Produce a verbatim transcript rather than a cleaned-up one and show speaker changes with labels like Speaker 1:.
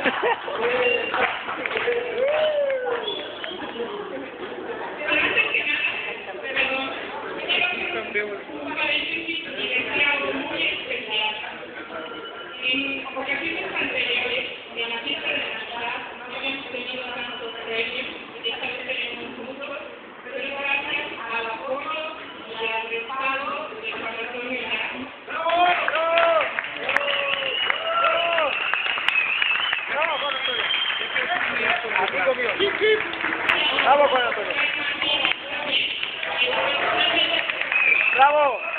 Speaker 1: En ocasiones anteriores, en la fiesta de Navidad, no hemos tenido tantos premios, y esta vez tenemos muchos, pero gracias al apoyo y al respaldo de Juan Antonio Lara.
Speaker 2: ¡Bravo! ¡Bravo! ¡Bravo, Juan Antonio! ¡Amigo mío! ¡Chip, chip! ¡Bravo, Juan Antonio! ¡Bravo!